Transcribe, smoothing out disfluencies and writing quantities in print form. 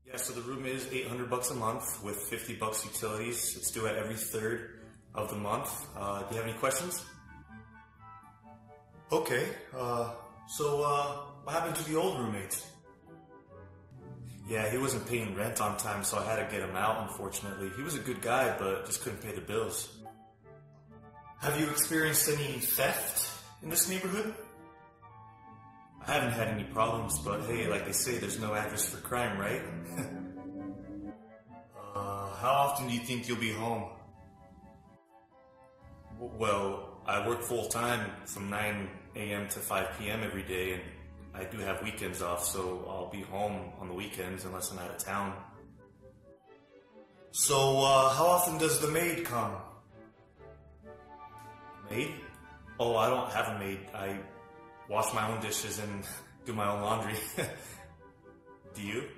Yeah, so the room is $800 a month with $50 utilities. It's due at every third of the month. Do you have any questions? Okay, what happened to the old roommate? Yeah, he wasn't paying rent on time, so I had to get him out, unfortunately. He was a good guy, but just couldn't pay the bills. Have you experienced any theft in this neighborhood? I haven't had any problems, but hey, like they say, there's no address for crime, right? How often do you think you'll be home? Well, I work full time from 9 a.m. to 5 p.m. every day, and I do have weekends off, so I'll be home on the weekends unless I'm out of town. So, how often does the maid come? Maid? Oh, I don't have a maid. I wash my own dishes and do my own laundry. Do you?